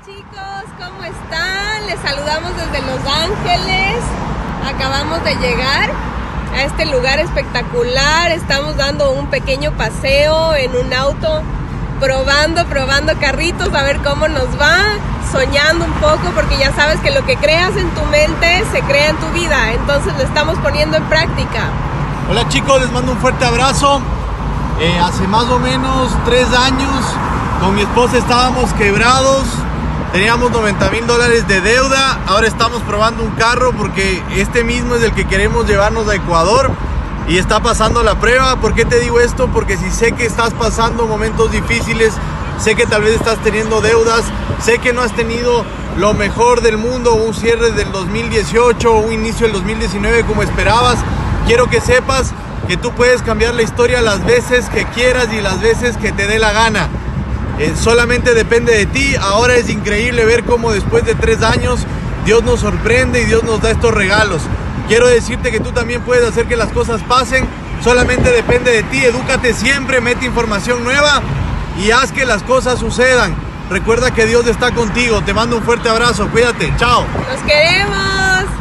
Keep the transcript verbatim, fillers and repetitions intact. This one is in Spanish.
Chicos, ¿cómo están? Les saludamos desde Los Ángeles. Acabamos de llegar a este lugar espectacular. Estamos dando un pequeño paseo en un auto, probando, probando carritos, a ver cómo nos va, soñando un poco, porque ya sabes que lo que creas en tu mente se crea en tu vida. Entonces lo estamos poniendo en práctica. Hola chicos, les mando un fuerte abrazo. Eh, hace más o menos tres años con mi esposa estábamos quebrados. Teníamos noventa mil dólares de deuda. Ahora estamos probando un carro porque este mismo es el que queremos llevarnos a Ecuador y está pasando la prueba. ¿Por qué te digo esto? Porque si sé que estás pasando momentos difíciles, sé que tal vez estás teniendo deudas, sé que no has tenido lo mejor del mundo, un cierre del dos mil dieciocho, un inicio del dos mil diecinueve como esperabas. Quiero que sepas que tú puedes cambiar la historia las veces que quieras y las veces que te dé la gana. Eh, solamente depende de ti. Ahora es increíble ver cómo después de tres años Dios nos sorprende y Dios nos da estos regalos. Quiero decirte que tú también puedes hacer que las cosas pasen. Solamente depende de ti. Edúcate siempre, mete información nueva y haz que las cosas sucedan. Recuerda que Dios está contigo. Te mando un fuerte abrazo. Cuídate. Chao. ¡Los queremos!